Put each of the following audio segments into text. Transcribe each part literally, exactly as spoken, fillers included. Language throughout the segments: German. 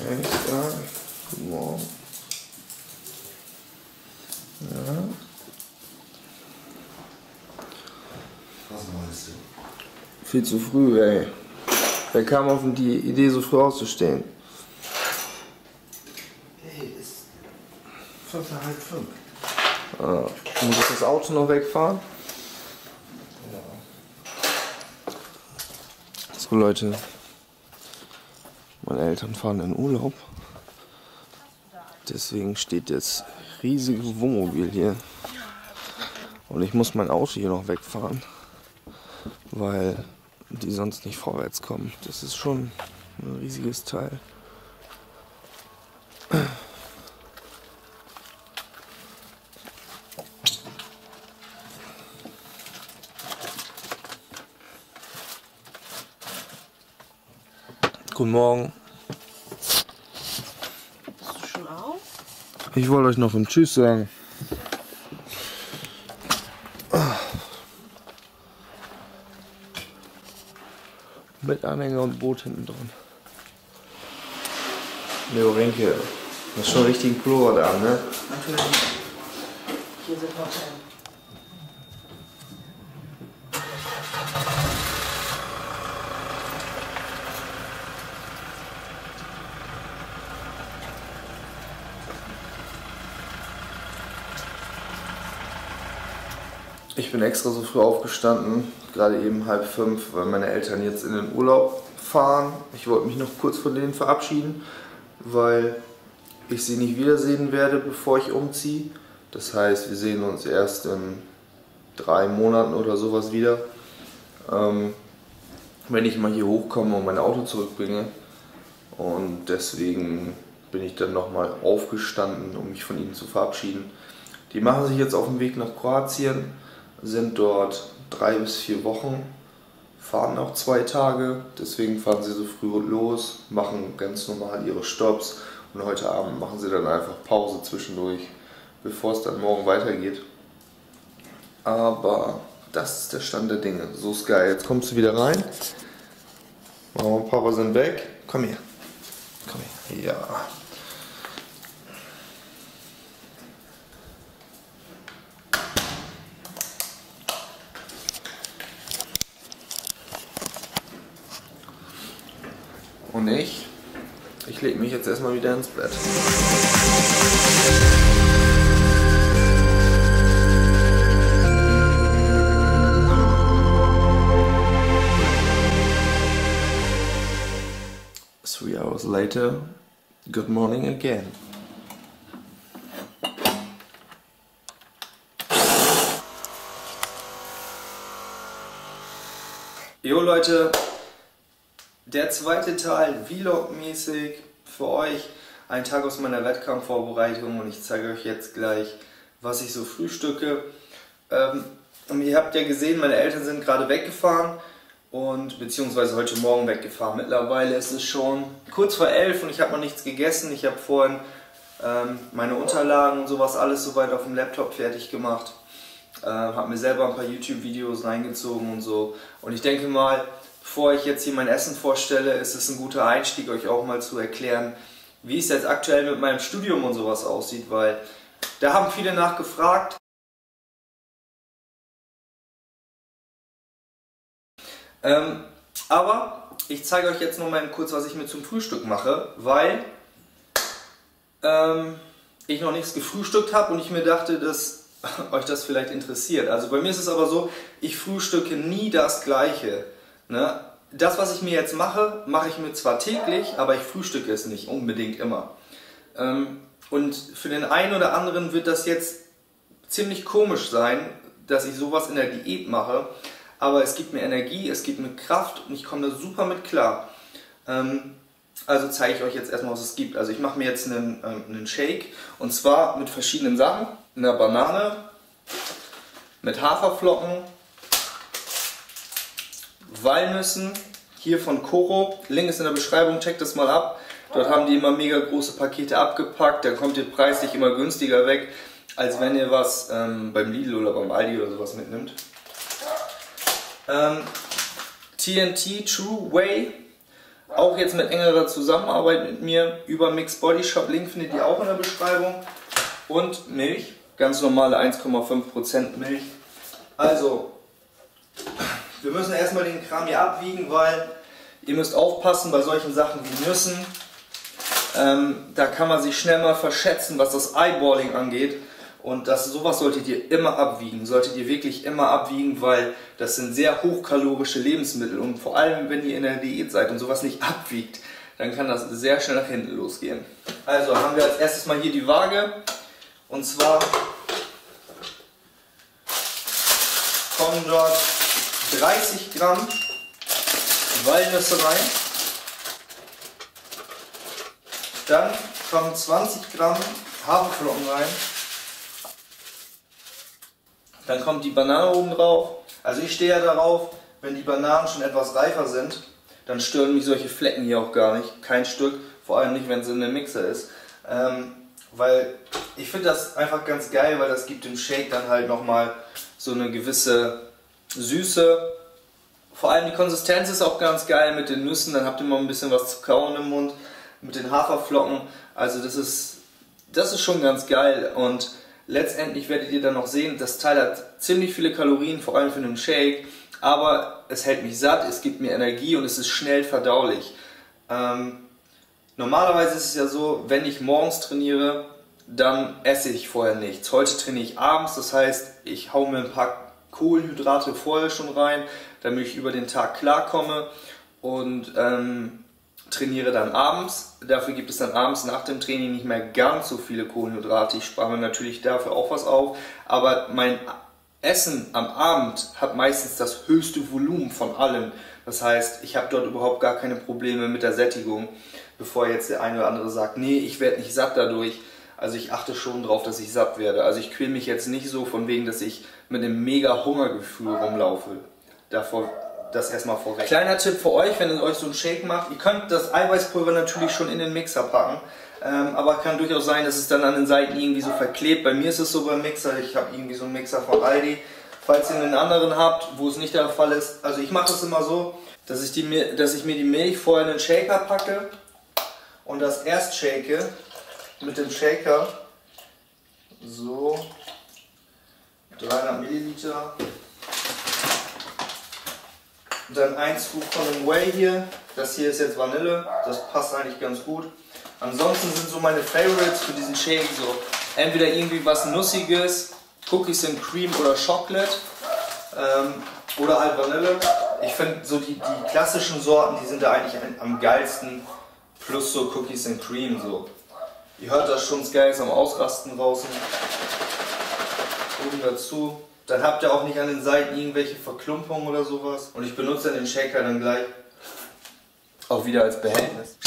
Echt? Ja. Guten Morgen. Ja. Was meinst du? Viel zu früh, ey. Wer kam auf die Idee, so früh auszustehen? Hey, es ist fünf nach halb fünf. Ah. Muss ich das Auto noch wegfahren? Ja. So Leute, meine Eltern fahren in Urlaub. Deswegen steht das riesige Wohnmobil hier. Und ich muss mein Auto hier noch wegfahren, weil die sonst nicht vorwärts kommen. Das ist schon ein riesiges Teil. Guten Morgen. Bist du schon auf? Ich wollte euch noch ein Tschüss sagen. Mit Anhänger und Boot hinten dran. Leo Renke, das ist schon richtig ein Pullover da, ne? Natürlich. Hier sind noch ein. Ich bin extra so früh aufgestanden, gerade eben halb fünf, weil meine Eltern jetzt in den Urlaub fahren. Ich wollte mich noch kurz von denen verabschieden, weil ich sie nicht wiedersehen werde, bevor ich umziehe. Das heißt, wir sehen uns erst in drei Monaten oder sowas wieder, ähm, wenn ich mal hier hochkomme und mein Auto zurückbringe. Und deswegen bin ich dann nochmal aufgestanden, um mich von ihnen zu verabschieden. Die machen sich jetzt auf den Weg nach Kroatien, sind dort drei bis vier Wochen, fahren auch zwei Tage, deswegen fahren sie so früh los, machen ganz normal ihre Stopps und heute Abend machen sie dann einfach Pause zwischendurch, bevor es dann morgen weitergeht. Aber das ist der Stand der Dinge. So ist geil. Jetzt kommst du wieder rein. Mama und Papa sind weg. Komm her. Komm her. Ja. Und ich, ich lege mich jetzt erstmal wieder ins Bett. Three hours later, good morning again. Jo Leute, der zweite Teil, Vlog-mäßig für euch, ein Tag aus meiner Wettkampfvorbereitung und ich zeige euch jetzt gleich, was ich so frühstücke. Ähm, und ihr habt ja gesehen, meine Eltern sind gerade weggefahren und beziehungsweise heute Morgen weggefahren. Mittlerweile ist es schon kurz vor elf und ich habe noch nichts gegessen. Ich habe vorhin ähm, meine Unterlagen und sowas alles soweit auf dem Laptop fertig gemacht. Äh, habe mir selber ein paar YouTube-Videos reingezogen und so. Und ich denke mal, bevor ich jetzt hier mein Essen vorstelle, ist es ein guter Einstieg, euch auch mal zu erklären, wie es jetzt aktuell mit meinem Studium und sowas aussieht, weil da haben viele nachgefragt. Ähm, aber ich zeige euch jetzt noch mal kurz, was ich mir zum Frühstück mache, weil ähm, ich noch nichts gefrühstückt habe und ich mir dachte, dass euch das vielleicht interessiert. Also bei mir ist es aber so, ich frühstücke nie das Gleiche. Ne? Das, was ich mir jetzt mache, mache ich mir zwar täglich, aber ich frühstücke es nicht unbedingt immer. Ähm, und für den einen oder anderen wird das jetzt ziemlich komisch sein, dass ich sowas in der Diät mache. Aber es gibt mir Energie, es gibt mir Kraft und ich komme da super mit klar. Ähm, also zeige ich euch jetzt erstmal, was es gibt. Also ich mache mir jetzt einen, ähm, einen Shake und zwar mit verschiedenen Sachen. Einer Banane, mit Haferflocken, Walnüssen, hier von Koro. Link ist in der Beschreibung, checkt das mal ab. Dort haben die immer mega große Pakete abgepackt, da kommt ihr preislich immer günstiger weg, als wenn ihr was ähm, beim Lidl oder beim Aldi oder sowas mitnimmt. Ähm, T N T True Whey, Auch jetzt mit engerer Zusammenarbeit mit mir über Mixed Body Shop, Link findet ihr auch in der Beschreibung. Und Milch, ganz normale eins Komma fünf Prozent Milch. Also, wir müssen erstmal den Kram hier abwiegen, weil ihr müsst aufpassen bei solchen Sachen wie Nüssen. Ähm, da kann man sich schnell mal verschätzen, was das Eyeballing angeht. Und das, sowas solltet ihr immer abwiegen, solltet ihr wirklich immer abwiegen, weil das sind sehr hochkalorische Lebensmittel. Und vor allem, wenn ihr in der Diät seid und sowas nicht abwiegt, dann kann das sehr schnell nach hinten losgehen. Also haben wir als erstes mal hier die Waage. Und zwar kommen dort dreißig Gramm Walnüsse rein. Dann kommen zwanzig Gramm Haferflocken rein. Dann kommt die Banane oben drauf. Also ich stehe ja darauf, wenn die Bananen schon etwas reifer sind, dann stören mich solche Flecken hier auch gar nicht. Kein Stück, vor allem nicht, wenn es in einem Mixer ist. Ähm, weil ich finde das einfach ganz geil, weil das gibt dem Shake dann halt nochmal so eine gewisse Süße. Vor allem die Konsistenz ist auch ganz geil mit den Nüssen, dann habt ihr mal ein bisschen was zu kauen im Mund. Mit den Haferflocken, also das ist, das ist schon ganz geil. Und letztendlich werdet ihr dann noch sehen, das Teil hat ziemlich viele Kalorien, vor allem für einen Shake, aber es hält mich satt, es gibt mir Energie und es ist schnell verdaulich. Ähm, normalerweise ist es ja so, wenn ich morgens trainiere, dann esse ich vorher nichts. Heute trainiere ich abends, das heißt, ich hau mir ein paar Kohlenhydrate vorher schon rein, damit ich über den Tag klarkomme und ähm, trainiere dann abends. Dafür gibt es dann abends nach dem Training nicht mehr ganz so viele Kohlenhydrate. Ich spare mir natürlich dafür auch was auf, aber mein Essen am Abend hat meistens das höchste Volumen von allem. Das heißt, ich habe dort überhaupt gar keine Probleme mit der Sättigung, bevor jetzt der eine oder andere sagt, nee, ich werde nicht satt dadurch. Also ich achte schon darauf, dass ich satt werde. Also ich quäle mich jetzt nicht so von wegen, dass ich mit einem mega Hungergefühl rumlaufe. Davor das erstmal vorweg. Kleiner Tipp für euch, wenn ihr euch so einen Shake macht, ihr könnt das Eiweißpulver natürlich schon in den Mixer packen, ähm, aber kann durchaus sein, dass es dann an den Seiten irgendwie so verklebt. Bei mir ist es so beim Mixer, ich habe irgendwie so einen Mixer von Aldi. Falls ihr einen anderen habt, wo es nicht der Fall ist, also ich mache das immer so, dass ich, die, dass ich mir die Milch vorher in den Shaker packe und das erst shake mit dem Shaker, so dreihundert Milliliter. Dann ein Scoop von dem Whey hier, das hier ist jetzt Vanille, das passt eigentlich ganz gut. Ansonsten sind so meine Favorites für diesen Shake so entweder irgendwie was Nussiges, Cookies and Cream oder Chocolate ähm, oder halt Vanille. Ich finde so die, die klassischen Sorten, die sind da eigentlich am geilsten, plus so Cookies and Cream so. Ihr hört das schon, das Geil ist am Ausrasten draußen. Oben dazu. Dann habt ihr auch nicht an den Seiten irgendwelche Verklumpungen oder sowas. Und ich benutze den Shaker dann gleich auch wieder als Behältnis.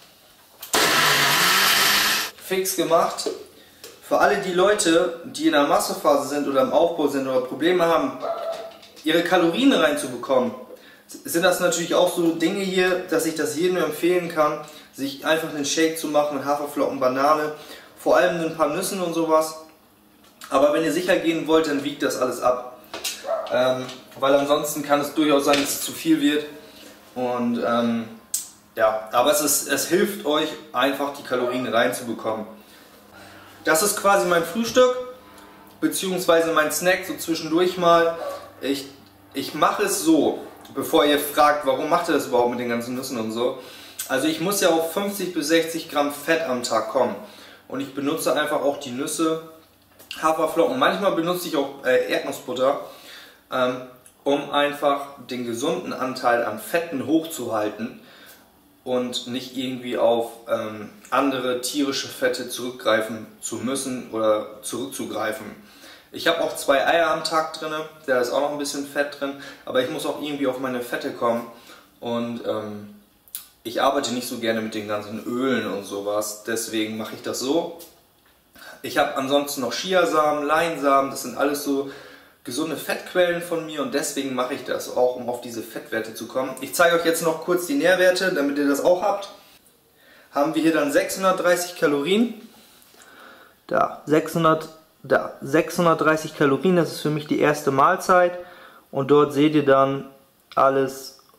Fix gemacht. Für alle die Leute, die in der Massephase sind oder im Aufbau sind oder Probleme haben, ihre Kalorien reinzubekommen, sind das natürlich auch so Dinge hier, dass ich das jedem empfehlen kann, sich einfach einen Shake zu machen mit Haferflocken, Banane, vor allem ein paar Nüssen und sowas. Aber wenn ihr sicher gehen wollt, dann wiegt das alles ab. Ähm, weil ansonsten kann es durchaus sein, dass es zu viel wird. Und ähm, ja, aber es, ist, es hilft euch einfach, die Kalorien reinzubekommen. Das ist quasi mein Frühstück, beziehungsweise mein Snack so zwischendurch mal. Ich, ich mache es so, bevor ihr fragt, warum macht ihr das überhaupt mit den ganzen Nüssen und so. Also ich muss ja auf fünfzig bis sechzig Gramm Fett am Tag kommen. Und ich benutze einfach auch die Nüsse, Haferflocken, manchmal benutze ich auch äh, Erdnussbutter, ähm, um einfach den gesunden Anteil an Fetten hochzuhalten und nicht irgendwie auf ähm, andere tierische Fette zurückgreifen zu müssen oder zurückzugreifen. Ich habe auch zwei Eier am Tag drin, da ist auch noch ein bisschen Fett drin, aber ich muss auch irgendwie auf meine Fette kommen und ähm, ich arbeite nicht so gerne mit den ganzen Ölen und sowas, deswegen mache ich das so. Ich habe ansonsten noch Chiasamen, Leinsamen, das sind alles so gesunde Fettquellen von mir und deswegen mache ich das, auch um auf diese Fettwerte zu kommen. Ich zeige euch jetzt noch kurz die Nährwerte, damit ihr das auch habt. Haben wir hier dann sechshundertdreißig Kalorien. Da, sechshundert, da, sechshundertdreißig Kalorien, das ist für mich die erste Mahlzeit. Und dort seht ihr dann alles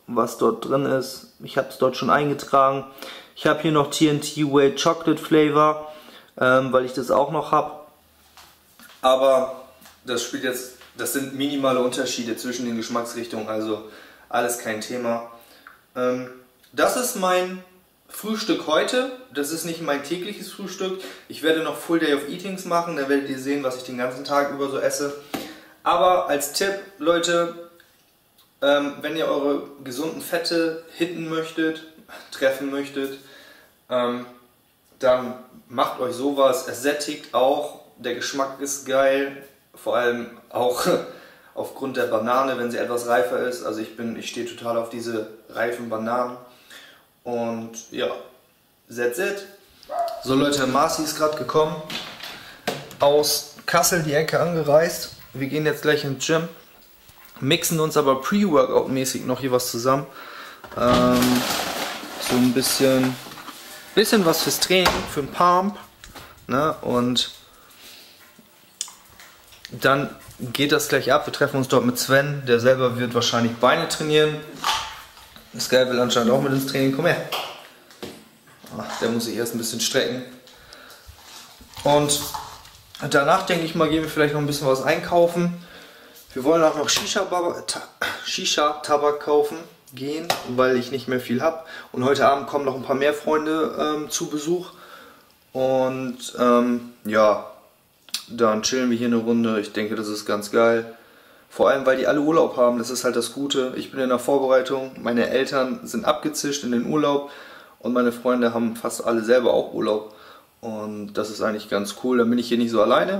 was dort drin ist. Ich habe es dort schon eingetragen. Ich habe hier noch T N T Whey Chocolate Flavor, ähm, weil ich das auch noch habe. Aber das spielt jetzt, das sind minimale Unterschiede zwischen den Geschmacksrichtungen, also alles kein Thema. Ähm, das ist mein Frühstück heute. Das ist nicht mein tägliches Frühstück. Ich werde noch Full Day of Eatings machen, da werdet ihr sehen, was ich den ganzen Tag über so esse. Aber als Tipp, Leute, ähm, wenn ihr eure gesunden Fette hitten möchtet, treffen möchtet, ähm, dann macht euch sowas. Es sättigt auch, der Geschmack ist geil, vor allem auch aufgrund der Banane, wenn sie etwas reifer ist. Also ich bin, ich stehe total auf diese reifen Bananen. Und ja, that's it. So Leute, Marci ist gerade gekommen, aus Kassel die Ecke angereist. Wir gehen jetzt gleich ins Gym, mixen uns aber Pre-Workout-mäßig noch hier was zusammen. Ähm, so ein bisschen, bisschen was fürs Training, für den Pump. Ne? Und dann geht das gleich ab. Wir treffen uns dort mit Sven, der selber wird wahrscheinlich Beine trainieren. Sky will anscheinend auch mit ins Training. Komm her. Ach, der muss sich erst ein bisschen strecken. Und danach denke ich mal, gehen wir vielleicht noch ein bisschen was einkaufen. Wir wollen auch noch Shisha-Tabak kaufen gehen, weil ich nicht mehr viel habe. Und heute Abend kommen noch ein paar mehr Freunde ähm, zu Besuch. Und ähm, ja, dann chillen wir hier eine Runde. Ich denke, das ist ganz geil. Vor allem, weil die alle Urlaub haben, das ist halt das Gute. Ich bin in der Vorbereitung, meine Eltern sind abgezischt in den Urlaub und meine Freunde haben fast alle selber auch Urlaub. Und das ist eigentlich ganz cool, dann bin ich hier nicht so alleine.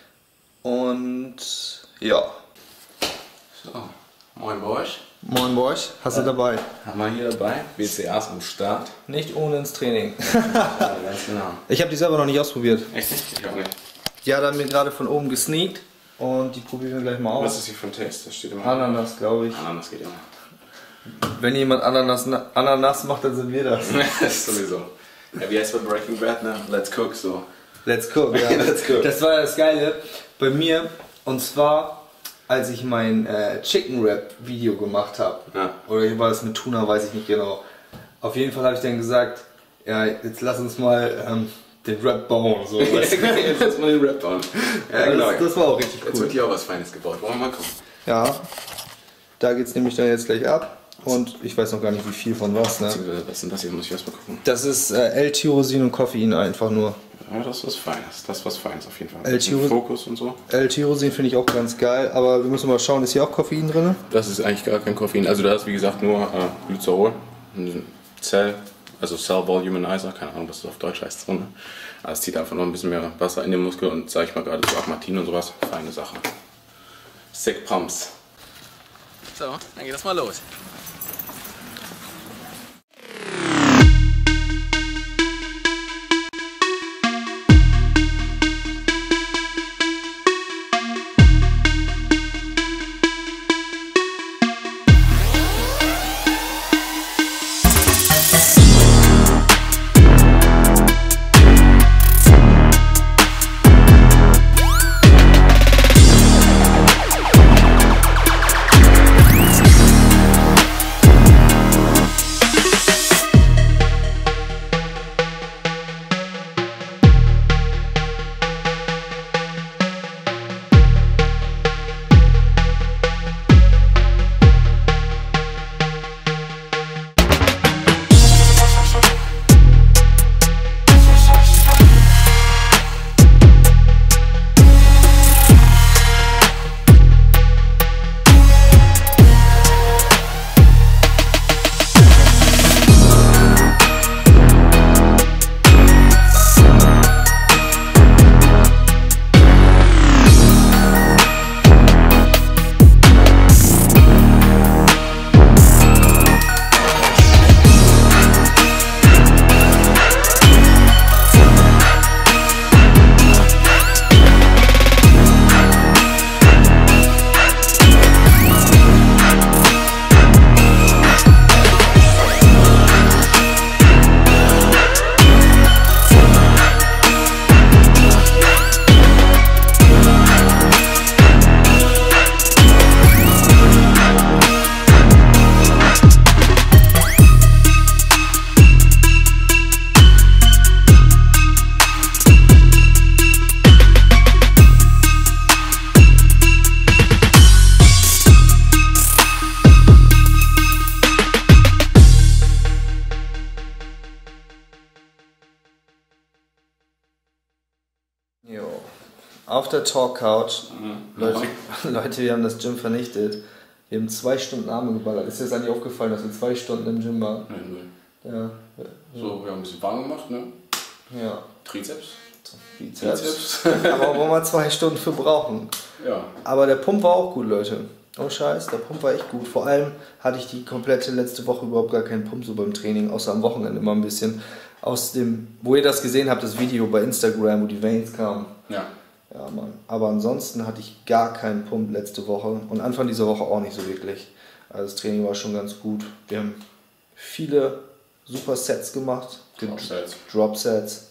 Und ja. So, moin Borch. Moin Borch, hast du dabei? Haben wir hier dabei, W C As am Start. Nicht ohne ins Training. Ja, ganz genau. Ich habe die selber noch nicht ausprobiert. Echt nicht? Ich auch nicht. Die hat er mir gerade von oben gesneakt. Und die probieren wir gleich mal aus. Was ist hier für ein Taste? Das steht immer. Ananas, glaube ich. Ananas geht immer. Wenn jemand Ananas, Ananas macht, dann sind wir das. Das ist sowieso. Ja, wie heißt bei Breaking Bad, ne? Let's cook, so. Let's cook, ja. Let's cook. Das war das Geile bei mir. Und zwar, als ich mein äh, Chicken Wrap Video gemacht habe. Ja. Oder hier war das mit Tuna, weiß ich nicht genau. Auf jeden Fall habe ich dann gesagt, ja, jetzt lass uns mal ähm, den Rap bauen. So, weißt du? Jetzt lass mal den Rap bauen. Ja, genau. das, das war auch richtig Jetzt cool. wird hier auch was Feines gebaut. Wollen wir mal gucken? Ja, da geht es nämlich dann jetzt gleich ab. Und ich weiß noch gar nicht, wie viel von was. Ne? Beziehungsweise, was ist denn das hier? Muss ich erstmal gucken. Das ist äh, L-Tyrosin und Koffein einfach nur. Ja, das ist was Feines. Das ist was Feines auf jeden Fall. L-Tyrosin. Fokus und so. L-Tyrosin finde ich auch ganz geil, aber wir müssen mal schauen, ist hier auch Koffein drin? Das ist eigentlich gar kein Koffein. Also da ist wie gesagt nur äh, Glycerol, ein Zell, also Cell Voluminizer, keine Ahnung, was das auf Deutsch heißt. So, ne? Aber es zieht einfach noch ein bisschen mehr Wasser in den Muskel und sag ich mal gerade so Agmatin und sowas. Feine Sache. Sick Pumps. So, dann geht das mal los. auf der Talk Couch. Mhm. Leute, Leute, wir haben das Gym vernichtet. Wir haben zwei Stunden Arme geballert. Ist dir das eigentlich aufgefallen, dass wir zwei Stunden im Gym waren? Nein, null. Ja. So, wir haben ein bisschen warm gemacht, ne? Ja. Trizeps. Bizeps. Bizeps. Aber wo wir zwei Stunden für brauchen. Ja. Aber der Pump war auch gut, Leute. Oh Scheiß, der Pump war echt gut. Vor allem hatte ich die komplette letzte Woche überhaupt gar keinen Pump so beim Training, außer am Wochenende immer ein bisschen. Aus dem, wo ihr das gesehen habt, das Video bei Instagram, wo die Veins kamen. Ja. Ja, Mann. Aber ansonsten hatte ich gar keinen Pump letzte Woche und Anfang dieser Woche auch nicht so wirklich. Also das Training war schon ganz gut. Wir haben viele super Sets gemacht. Drop Sets. Drop Sets.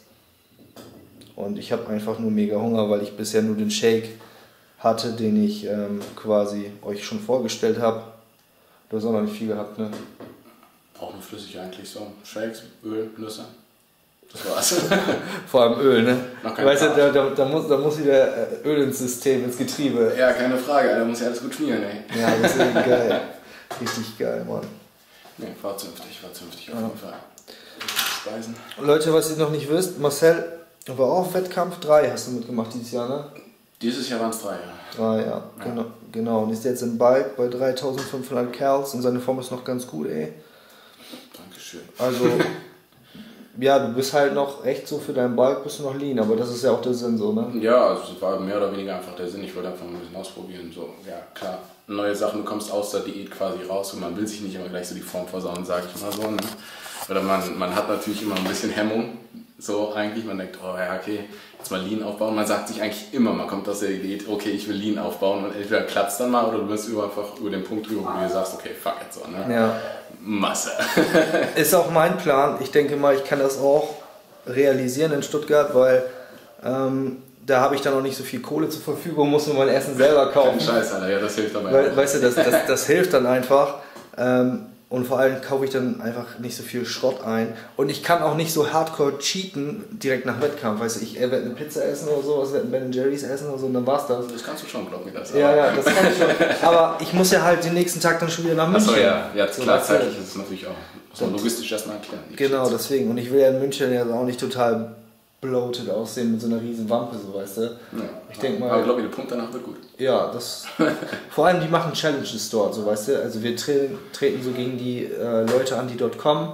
Und ich habe einfach nur mega Hunger, weil ich bisher nur den Shake hatte, den ich ähm, quasi euch schon vorgestellt habe. Du hast auch noch nicht viel gehabt, ne? Auch nur flüssig eigentlich so. Shakes, Öl, Nüsse. Das war's. Vor allem Öl, ne? Noch kein Weißt du, Grad. da, da, da, muss, da muss wieder Öl ins System, ins Getriebe. Ja, keine Frage, da muss ja alles gut schmieren, ey. Ja, das ist irgendwie geil. Richtig geil, Mann. Ne, war zünftig, war zünftig auf jeden Fall. Speisen. Leute, was ihr noch nicht wisst, Marcel war auch auf Wettkampf drei, hast du mitgemacht dieses Jahr, ne? Dieses Jahr waren es drei, ja. drei, ja. Genau, genau. Und ist jetzt im Bulk bei dreitausendfünfhundert Kerls und seine Form ist noch ganz gut, ey. Dankeschön. Also, ja, du bist halt noch echt so für deinen Bulk, bist du noch lean, aber das ist ja auch der Sinn so, ne? Ja, also es war mehr oder weniger einfach der Sinn. Ich wollte einfach mal ein bisschen ausprobieren. So, ja, klar, neue Sachen, du kommst aus der Diät quasi raus und man will sich nicht immer gleich so die Form versauen, sag ich mal so. Ne? Oder man, man hat natürlich immer ein bisschen Hemmung. So eigentlich, man denkt, oh ja, okay, jetzt mal Lean aufbauen. Man sagt sich eigentlich immer, man kommt aus der Diät, okay, ich will Lean aufbauen und entweder klappt es dann mal oder du bist über, einfach über den Punkt drüber, wo du dir sagst, okay, fuck it, so, ne? Ja. Masse. Ist auch mein Plan. Ich denke mal, ich kann das auch realisieren in Stuttgart, weil ähm, da habe ich dann noch nicht so viel Kohle zur Verfügung, muss mir mein Essen selber kaufen. Kein Scheiß, Alter, ja, das hilft dabei. We auch. weißt du, das, das, das hilft dann einfach. Ähm, und vor allem kaufe ich dann einfach nicht so viel Schrott ein. Und ich kann auch nicht so hardcore cheaten direkt nach Wettkampf. Weißt du, ich werde eine Pizza essen oder sowas, werde ein Ben Jerry's essen oder so und dann war's das. Das kannst du schon, glaub mir das. Ja, ja, das kann ich schon. Aber ich muss ja halt den nächsten Tag dann schon wieder nach München. Achso, ja, ja So, klar, weißt du, zeitlich ist es natürlich auch. Muss man logistisch erstmal erklären. Genau, deswegen. Und ich will ja in München jetzt auch nicht total bloated aussehen mit so einer riesen Wampe, so weißt du. Ja. Ich denk mal- Aber ich glaube, der Punkt danach wird gut. Ja, das. Vor allem, die machen Challenges dort, so weißt du. Also wir tre treten so gegen die äh, Leute an, die dort kommen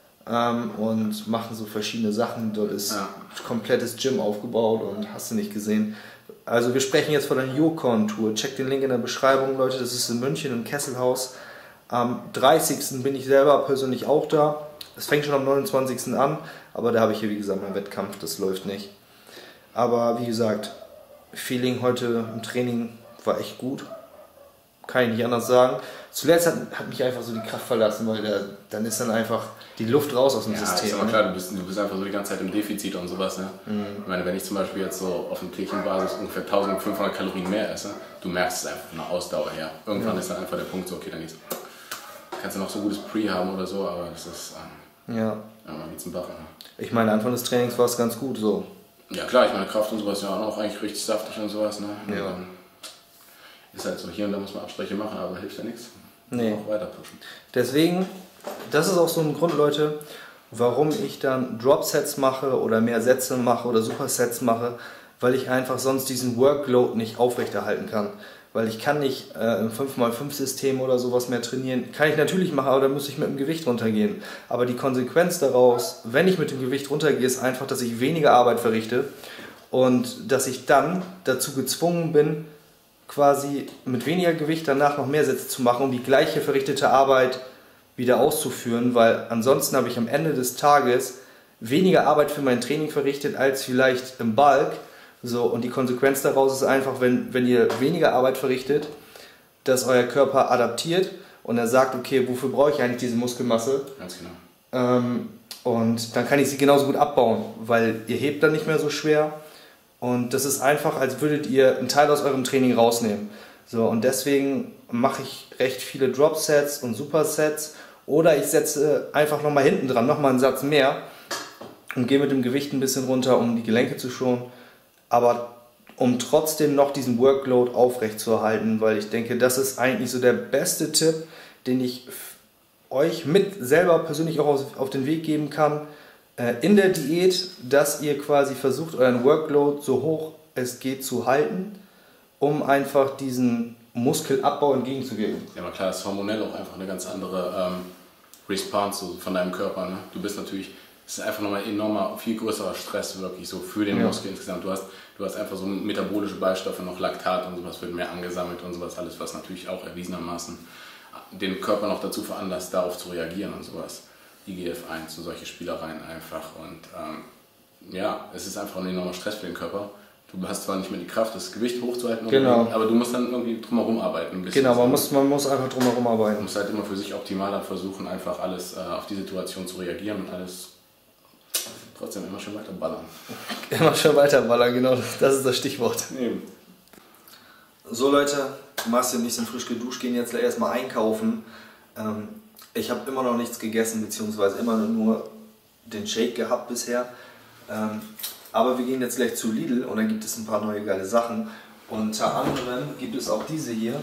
ähm, und machen so verschiedene Sachen. Dort ist Ja. komplettes Gym aufgebaut und hast du nicht gesehen. Also wir sprechen jetzt von der Yukon-Tour. Checkt den Link in der Beschreibung, Leute. Das ist in München im Kesselhaus. Am dreißigsten bin ich selber persönlich auch da. Es fängt schon am neunundzwanzigsten an, aber da habe ich hier, wie gesagt, meinen Wettkampf. Das läuft nicht. Aber wie gesagt, Feeling heute im Training war echt gut. Kann ich nicht anders sagen. Zuletzt hat, hat mich einfach so die Kraft verlassen, weil der, dann ist dann einfach die Luft raus aus dem Ja, System. ist aber ne? klar, du bist, du bist einfach so die ganze Zeit im Defizit und sowas. Ne? Mhm. Ich meine, wenn ich zum Beispiel jetzt so auf einer täglichen Basis ungefähr eintausendfünfhundert Kalorien mehr esse, du merkst es einfach von der Ausdauer her. Irgendwann Ja. ist dann einfach der Punkt so, okay, dann geht's. Kannst du noch so gutes Pre haben oder so, aber das ist, ähm, Ja. ja, dann geht's im Bach. Ne? Ich meine, Anfang des Trainings war es ganz gut so. Ja klar, ich meine, Kraft und sowas ist ja auch noch eigentlich richtig saftig und sowas. Ne? Und Ja. dann ist halt so, hier und da muss man Abstriche machen, aber hilft ja nichts. Nee. Auch weiter pushen. Deswegen, das ist auch so ein Grund, Leute, warum ich dann Drop-Sets mache oder mehr Sätze mache oder Supersets mache, weil ich einfach sonst diesen Workload nicht aufrechterhalten kann. Weil ich kann nicht äh, im fünf mal fünf System oder sowas mehr trainieren. Kann ich natürlich machen, aber dann muss ich mit dem Gewicht runtergehen. Aber die Konsequenz daraus, wenn ich mit dem Gewicht runtergehe, ist einfach, dass ich weniger Arbeit verrichte und dass ich dann dazu gezwungen bin, quasi mit weniger Gewicht danach noch mehr Sätze zu machen, um die gleiche verrichtete Arbeit wieder auszuführen, weil ansonsten habe ich am Ende des Tages weniger Arbeit für mein Training verrichtet als vielleicht im Bulk. So, und die Konsequenz daraus ist einfach, wenn, wenn ihr weniger Arbeit verrichtet, dass euer Körper adaptiert und er sagt, okay, wofür brauche ich eigentlich diese Muskelmasse? Ganz genau. Ähm, und dann kann ich sie genauso gut abbauen, weil ihr hebt dann nicht mehr so schwer. Und das ist einfach, als würdet ihr einen Teil aus eurem Training rausnehmen. So, und deswegen mache ich recht viele Drop-Sets und Supersets. Oder ich setze einfach nochmal hinten dran, nochmal einen Satz mehr und gehe mit dem Gewicht ein bisschen runter, um die Gelenke zu schonen. Aber um trotzdem noch diesen Workload aufrechtzuerhalten, weil ich denke, das ist eigentlich so der beste Tipp, den ich euch mit selber persönlich auch auf, auf den Weg geben kann, in der Diät, dass ihr quasi versucht, euren Workload so hoch es geht zu halten, um einfach diesen Muskelabbau entgegenzuwirken. Ja, aber klar, ist hormonell auch einfach eine ganz andere ähm, Response so von deinem Körper. Ne? Du bist natürlich, es ist einfach nochmal enormer, viel größerer Stress wirklich so für den ja. Muskel insgesamt. Du hast, du hast einfach so metabolische Beistoffe, noch Laktat und sowas wird mehr angesammelt und sowas alles, was natürlich auch erwiesenermaßen den Körper noch dazu veranlasst, darauf zu reagieren und sowas. I G F eins und solche Spielereien einfach. Und ähm, ja, es ist einfach ein enormer Stress für den Körper. Du hast zwar nicht mehr die Kraft, das Gewicht hochzuhalten, genau. aber du musst dann irgendwie drumherum arbeiten. Ein genau, man muss, man muss einfach drumherum arbeiten. Man muss halt immer für sich optimal dann versuchen, einfach alles äh, auf die Situation zu reagieren und alles trotzdem immer schön weiter ballern. Immer schön weiter ballern, genau, das ist das Stichwort. Eben. So Leute, Marcel und ich sind frisch geduscht, gehen jetzt erstmal einkaufen. Ähm, ich habe immer noch nichts gegessen, beziehungsweise immer nur den Shake gehabt bisher. Ähm, aber wir gehen jetzt gleich zu Lidl und dann gibt es ein paar neue geile Sachen. Unter anderem gibt es auch diese hier.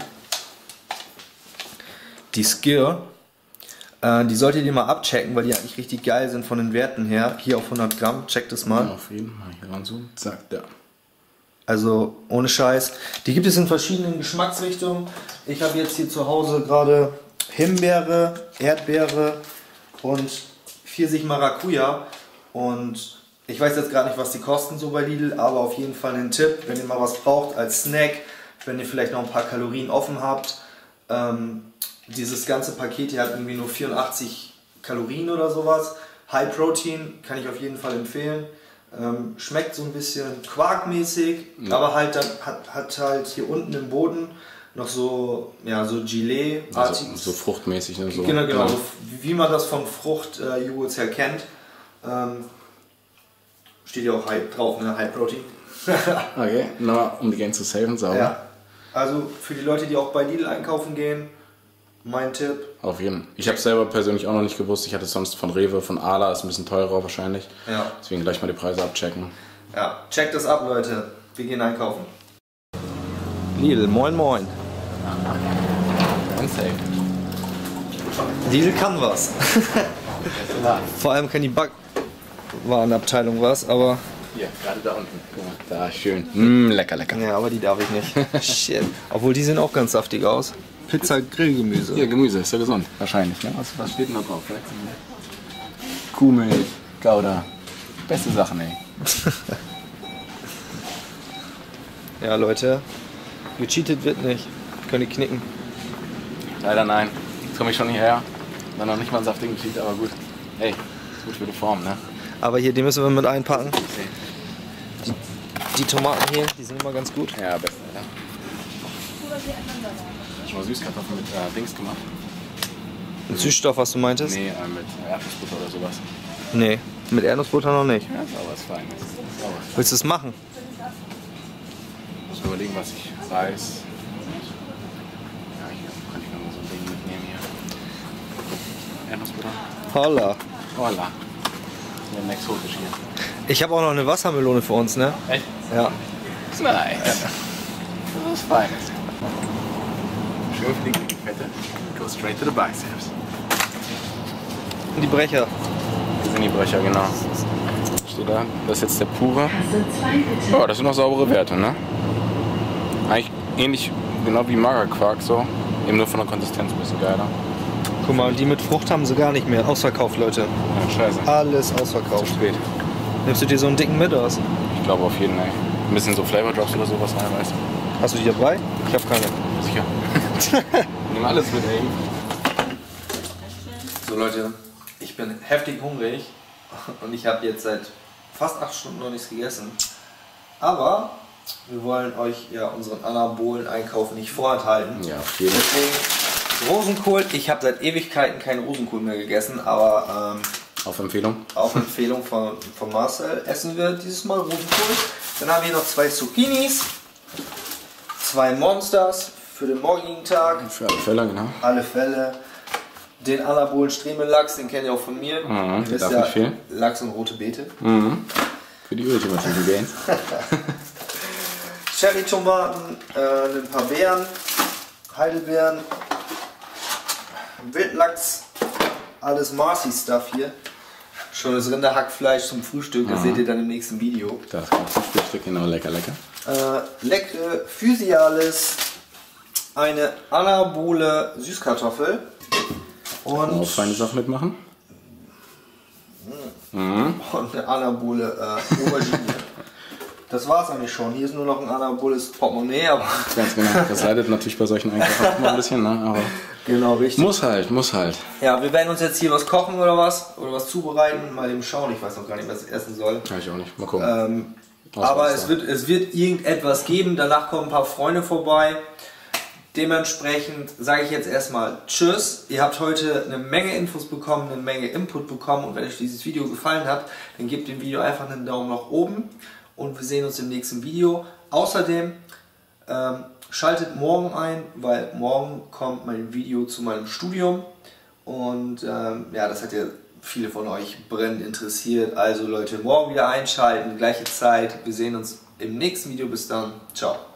Die Skir. Äh, die solltet ihr mal abchecken, weil die eigentlich richtig geil sind von den Werten her. Hier auf hundert Gramm, checkt das mal. Ja, auf jeden Fall hier ran so, zack, da. Also ohne Scheiß. Die gibt es in verschiedenen Geschmacksrichtungen. Ich habe jetzt hier zu Hause gerade Himbeere, Erdbeere und Pfirsich Maracuja. Und ich weiß jetzt gerade nicht, was die kosten so bei Lidl, aber auf jeden Fall ein Tipp, wenn ihr mal was braucht als Snack, wenn ihr vielleicht noch ein paar Kalorien offen habt. Ähm, dieses ganze Paket hier hat irgendwie nur vierundachtzig Kalorien oder sowas. High Protein kann ich auf jeden Fall empfehlen. Ähm, schmeckt so ein bisschen quarkmäßig, ja. aber halt dann hat, hat halt hier unten im Boden noch so, ja, so Gelee-artig. Also, so fruchtmäßig. Ne? So. Genau, genau, so, wie man das von Frucht-Joghurts äh, her kennt. Ähm, steht ja auch High drauf, ne? High Protein. Okay, nochmal um die Gang zu saven, sauber. Ja. Also für die Leute, die auch bei Lidl einkaufen gehen, mein Tipp. Auf jeden Fall. Ich habe es selber persönlich auch noch nicht gewusst. Ich hatte es sonst von Rewe, von Ala, ist ein bisschen teurer wahrscheinlich. Ja. Deswegen gleich mal die Preise abchecken. Ja, checkt das ab, Leute. Wir gehen einkaufen. Lidl, moin moin. Ganz safe. Lidl kann was. Vor allem kann die Backwarenabteilung was, aber... Hier, gerade da unten. Guck mal, da, schön. Mm, lecker, lecker. Ja, aber die darf ich nicht. Shit. Obwohl, die sehen auch ganz saftig aus. Pizza, Grillgemüse. Ja, Gemüse, ist ja gesund. Wahrscheinlich, ne? Was, was steht denn da drauf? Kuhmilch, Gouda. Beste Sachen, ey. Ja, Leute. Gecheatet wird nicht. Können die knicken. Leider nein. Ich komme ich schon hierher. Dann noch nicht mal einen saftigen Cheat, aber gut. Hey, ist gut für die Form, ne? Aber hier, die müssen wir mit einpacken. Die, die Tomaten hier, die sind immer ganz gut. Ja, besser, ja. Ich habe mal Süßkartoffeln mit äh, Dings gemacht. Mit Süßstoff, was du meintest? Nee, äh, mit Erdnussbutter oder sowas. Nee, mit Erdnussbutter noch nicht. Ja, ist aber was Feines. Willst du es machen? Ich muss überlegen, was ich weiß. Ja, hier kann ich noch mal so ein Ding mitnehmen hier. Erdnussbutter. Holla. Holla. Ja, exotisch hier. Ich habe auch noch eine Wassermelone für uns, ne? Echt? Ja. Nice. Das ist Feines. Schön fliegen die Fette. Go straight to the biceps. Und die Brecher. Das sind die Brecher, genau. Steht da. Das ist jetzt der pure. Oh, das sind noch saubere Werte, ne? Eigentlich ähnlich, genau wie Magerquark so. Eben nur von der Konsistenz ein bisschen geiler. Guck mal, die mit Frucht haben sie gar nicht mehr. Ausverkauft, Leute. Ja, scheiße. Alles Zu ausverkauft. spät. Nimmst du dir so einen dicken mit aus? Ich glaube auf jeden Fall. Ein bisschen so Flavor Drops oder sowas rein, weißt du? Hast du die dabei? Ich habe keine. Sicher. Nimm alles mit, ey. So Leute, ich bin heftig hungrig und ich habe jetzt seit fast acht Stunden noch nichts gegessen. Aber wir wollen euch ja unseren anabolen Einkauf nicht vorenthalten. Ja, auf jeden Fall. Deswegen Rosenkohl. Ich habe seit Ewigkeiten keinen Rosenkohl mehr gegessen, aber ähm, Auf Empfehlung? auf Empfehlung von, von Marcel essen wir dieses Mal Rosenkohl. Dann haben wir noch zwei Zucchinis, zwei Monsters für den morgigen Tag. Für alle Fälle, genau. Alle Fälle. Den anabolen Stremellachs, den kennt ihr auch von mir. Mhm, Ihr wisst darf ja, nicht fehlen. Lachs und rote Beete. Mhm. Für die ultimativen Gains. Cherry-Tomaten, äh, ein paar Beeren, Heidelbeeren, Wildlachs, alles Marcy-Stuff hier. Schönes Rinderhackfleisch zum Frühstück, das Mhm. seht ihr dann im nächsten Video. Das kommt zum Frühstück, genau, lecker, lecker. Äh, leckere Physialis, eine anabole Süßkartoffel und, Auch feine Sachen mitmachen. Mhm. und eine anabole äh, Aubergine. Das war's eigentlich schon. Hier ist nur noch ein anaboles Portemonnaie, aber Ganz genau. Das leidet natürlich bei solchen Einkäufen auch mal ein bisschen, ne? Aber genau richtig. muss halt, muss halt. Ja, wir werden uns jetzt hier was kochen oder was oder was zubereiten, mal eben schauen. Ich weiß noch gar nicht, was ich essen soll. Kann ich auch nicht. Mal gucken. Ähm, Auswahl aber ist es da. wird, es wird irgendetwas geben. Danach kommen ein paar Freunde vorbei. Dementsprechend sage ich jetzt erstmal Tschüss. Ihr habt heute eine Menge Infos bekommen, eine Menge Input bekommen. Und wenn euch dieses Video gefallen hat, dann gebt dem Video einfach einen Daumen nach oben. Und wir sehen uns im nächsten Video. Außerdem ähm, schaltet morgen ein, weil morgen kommt mein Video zu meinem Studium. Und ähm, ja, das hat ja viele von euch brennend interessiert. Also Leute, morgen wieder einschalten, gleiche Zeit. Wir sehen uns im nächsten Video. Bis dann. Ciao.